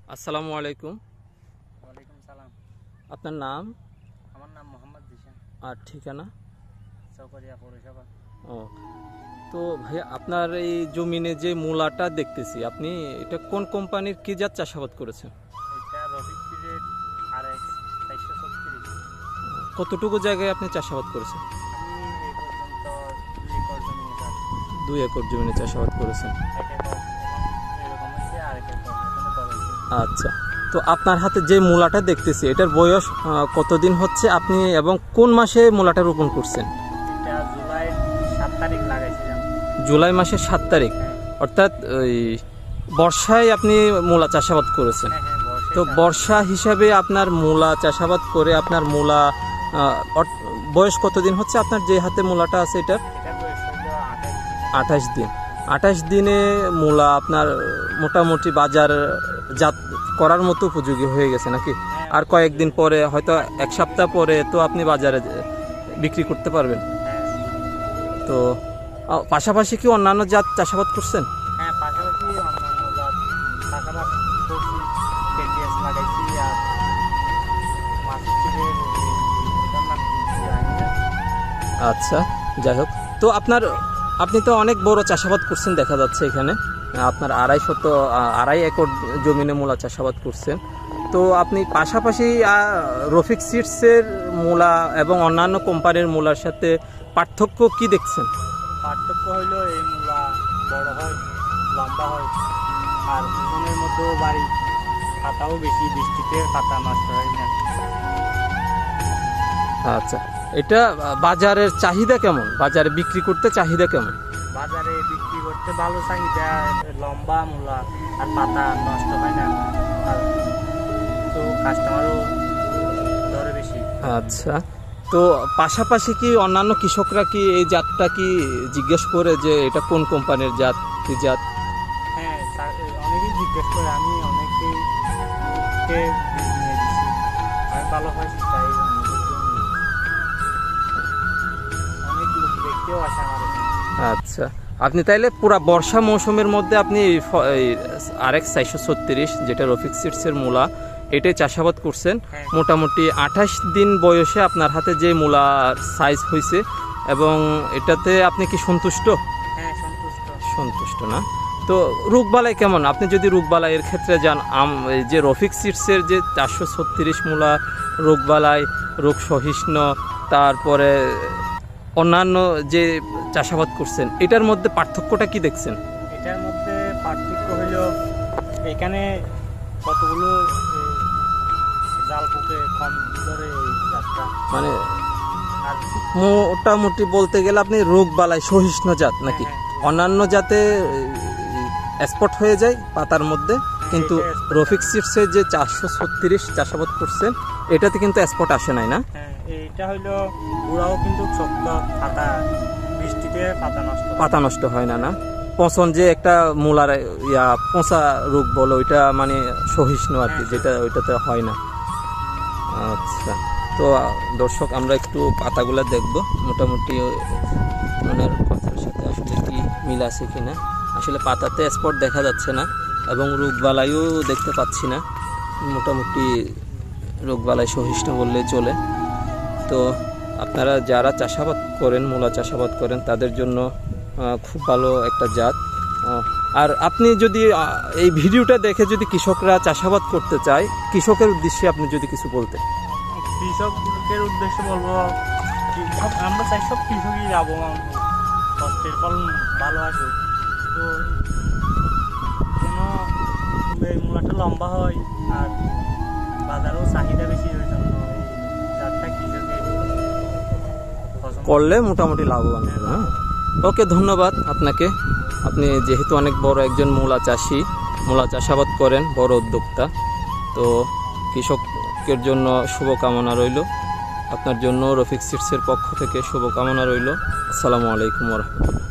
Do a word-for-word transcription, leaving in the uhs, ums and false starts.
আসসালামু আলাইকুম। ওয়ালাইকুম সালাম। আপনার নাম? আমার নাম মোহাম্মদ জিশান। আর ঠিকানা? চৌকারিয়া পৌরসভা। ও, তো ভাইয়া আপনার এই জমিনে যে মূলাটা দেখতেছি, আপনি এটা কোন কোম্পানির কি জাত চাষাবাদ করেছেন? এটা রফিক সিডের আরএক্স চারশো ছত্রিশ। কতটুকু জায়গায় আপনি চাষাবাদ করেছেন? আমি এই পর্যন্ত দুই একর জমি চাষ দুই একর জমিনে চাষাবাদ করেছেন। এক একর এবং এরকম হচ্ছে আরেক একর এখনো করা হচ্ছে। আচ্ছা, তো আপনার হাতে যে মূলাটা দেখতেছি এটার বয়স আহ, কতদিন হচ্ছে আপনি এবং কোন মাসে মূলাটা রোপণ করছেন? এটা জুলাই সাত তারিখ লাগাইছিলাম। জুলাই মাসের সাত তারিখ, হ্যাঁ অর্থাৎ ওই বর্ষায় আপনি মূলা চাষাবাদ করেছেন। হ্যাঁ হ্যাঁ বর্ষায় তো চাষ। বর্ষা হিসাবে আপনার মূলা চাষাবাদ করে আপনার মূলা আহ, অট- বয়স কতদিন হচ্ছে আপনার যে হাতে মূলাটা আছে এটার? এটা বয়স হলো আঠাশ। আঠাশ দিন। আঠাশ দিনে মূলা আপনার মোটামুটি বাজার জাত করার মতো উপযোগী হয়ে গেছে নাকি? আর কয়েকদিন পরে হয়তো এক সপ্তাহ পরে তো আপনি বাজারে বিক্রি করতে পারবেন। হ্যাঁ তো আহ, পাশাপাশি কি অন্যান্য জাত চাষাবাদ করছেন? হ্যাঁ পাশাপাশি অন্যান্য জাত চাষাবাদ করছি। কেটিএস লাগাইছি আর মাসুদ সিডের ওটার নাম কি জানি না। আচ্ছা, যাই হোক, তো আপনার আপনি তো অনেক বড় চাষাবাদ করছেন দেখা যাচ্ছে এখানে। আপনার আড়াই শত আ- আড়াই একর জমিনে মূলা চাষাবাদ করছেন। তো আপনি পাশাপাশি আ, রফিক সিডসের মূলা এবং অন্যান্য কোম্পানির মূলার সাথে পার্থক্য কি দেখছেন? পার্থক্য হইল এই মূলা বড় হয়, লম্বা হয়, আর ওজনের মধ্যেও বাড়ি, পাতাও বেশি, বৃষ্টিতে পাতা নষ্ট হয় না। আচ্ছা, এটা আ, বাজারের চাহিদা কেমন? বাজারে বিক্রি করতে চাহিদা কেমন? বাজারে বিক্রি করতে ভালো চাহিদা, লম্বা মূলা আর পাতা নষ্ট হয় না, আর তো কাস্টমারও ধরে বেশি। আচ্ছা, তো পাশাপাশি কি অন্যান্য কৃষকরা কি এই জাতটা কি জিজ্ঞেস করে যে এটা কোন কোম্পানির জাত, কি জাত? হ্যাঁ তা- অনেকেই জিজ্ঞেস করে, আমি অনেকেই কে বীজ নিয়ে দিচ্ছি, আমি ভালো হয়েছি তাই অনেকেরকেও নিই। অনেক লোক দেখতেও আসে আমার এখানে। আচ্ছা, আপনি তাইলে পুরা বর্ষা মৌসুমের মধ্যে আপনি আর এক্স চারশো ছত্রিশ যেটা রফিক সিডসের মূলা এটাই চাষাবাদ করছেন। হ্যাঁ। মোটামুটি আঠাশ দিন বয়সে আপনার হাতে যে মূলার সাইজ হয়েছে, এবং এটাতে আপনি কি সন্তুষ্ট? হ্যাঁ সন্তুষ্ট। সন্তুষ্ট না? তো রোগবালাই কেমন? আপনি যদি রোগবালাইয়ের ক্ষেত্রে যান, আম এই যে রফিক সিডসের যে চারশো ছত্রিশ মূলা রোগবালাই, রোগ সহিষ্ণু, তারপরে অন্যান্য যে চাষাবাদ করছেন এটার মধ্যে পার্থক্যটা কি দেখছেন? এটার মধ্যে পার্থক্য হইল এখানে কতগুলো এ, জাল পোকে কম ধরে এই জাতটা, মানে আর মোটামুটি বলতে গেলে আপনি রোগবালাই সহিষ্ণু জাত নাকি? হ্যাঁ, অন্যান্য জাতে স্পট হয়ে যায় পাতার মধ্যে, কিন্তু এটা spot রফিক সিডসের যে চারশো ছত্রিশ চাষাবাদ করছেন এটাতে কিন্তু স্পট আসে নাই না? হ্যাঁ এইটা হইলো গুড়াও কিন্তু শক্ত, পাতা বৃষ্টিতে পাতা নষ্ট হয়। পাতা নষ্ট হয় না না? পচন যে একটা মূলার ইয়া পচা রোগ বলো ওইটা মানে সহিষ্ণু আর কি, হ্যাঁ। যেটা ওইটাতে হয় না। আচ্ছা, তো আহ, দর্শক আমরা একটু পাতাগুলো দেখব মোটামুটি ওনার কথার সাথে আসলে কি মিল আছে কিনা। আসলে পাতাতে স্পট দেখা যাচ্ছে না এবং রোগবালাইও দেখতে পাচ্ছি না, মোটামুটি রোগবালাই সহিষ্ণু বললে চলে। তো আপনারা যারা চাষাবাদ করেন, মূলা চাষাবাদ করেন, তাদের জন্য আহ, খুব ভালো একটা জাত। আহ, আর আপনি যদি আহ, এই ভিডিওটা দেখে যদি কৃষকরা চাষাবাদ করতে চায়, কৃষকের উদ্দেশ্যে আপনি যদি কিছু বলতেন। কৃষকের উদ্দেশ্যে বলবো কি, সব আমরা চাই সব কৃষকই লাভবান হোক, কষ্টের ফলন ভালো আসে, তো যেন এই মূলাটা লম্বা হয় আর বাজারেও চাহিদা বেশি হয়ে জন্য এই জাতটা কৃষকের পছন্দ। করলে মোটামুটি লাভবান হবে। হ্যাঁ, ওকে, ধন্যবাদ আপনাকে। আপনি যেহেতু অনেক বড় একজন মূলা চাষি, মূলা চাষাবাদ করেন, বড় উদ্যোক্তা, তো কৃষকের জন্য শুভকামনা রইল। আপনার জন্য রফিক সিডসের পক্ষ থেকে শুভকামনা রইল। আসসালামু আলাইকুম ওয়া রাহমাতুল্লাহ।